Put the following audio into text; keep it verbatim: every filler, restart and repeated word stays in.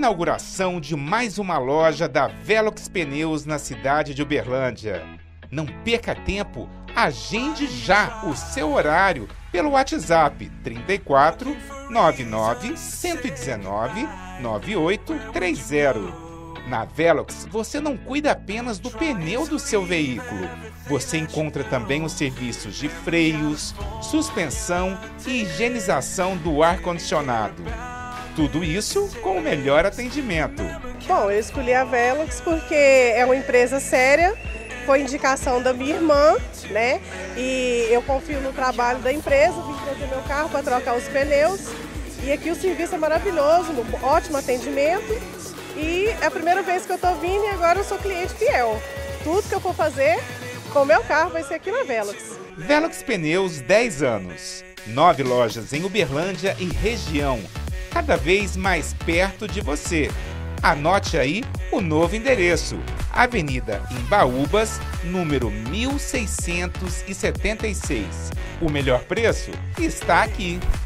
inauguração de mais uma loja da Velox Pneus na cidade de Uberlândia. Não perca tempo, agende já o seu horário pelo WhatsApp trinta e quatro, noventa e nove, cento e dezenove, noventa e oito trinta. Na Velox, você não cuida apenas do pneu do seu veículo. Você encontra também os serviços de freios, suspensão e higienização do ar-condicionado. Tudo isso com o melhor atendimento. Bom, eu escolhi a Velox porque é uma empresa séria, foi indicação da minha irmã, né? E eu confio no trabalho da empresa, vim trazer meu carro para trocar os pneus. E aqui o serviço é maravilhoso, ótimo atendimento. E é a primeira vez que eu estou vindo e agora eu sou cliente fiel. Tudo que eu for fazer com o meu carro vai ser aqui na Velox. Velox Pneus, dez anos. Nove lojas em Uberlândia e região, cada vez mais perto de você. Anote aí o novo endereço. Avenida Embaúbas, número mil seiscentos e setenta e seis. O melhor preço está aqui.